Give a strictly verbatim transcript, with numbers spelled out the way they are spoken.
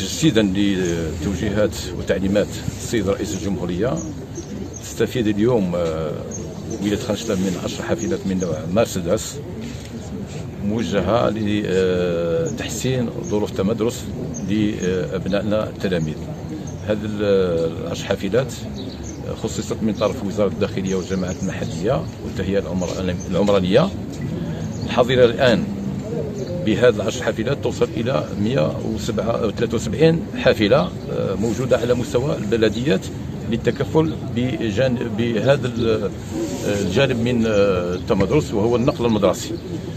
تجسيدا لتوجيهات وتعليمات السيد رئيس الجمهورية، تستفيد اليوم ولاية خان من عشر حافلات من نوع مرسيدس موجهة لتحسين ظروف التمدرس لأبنائنا التلاميذ. هذه العشر حافلات خصصت من طرف وزارة الداخلية والجماعات المحلية والتهيئة العمرانية. الحظيرة الآن بهذه العشر حافلات توصل إلى مئة وثلاثة وسبعين حافلة موجودة على مستوى البلديات للتكفل بجانب بهذا الجانب من التمدرس وهو النقل المدرسي.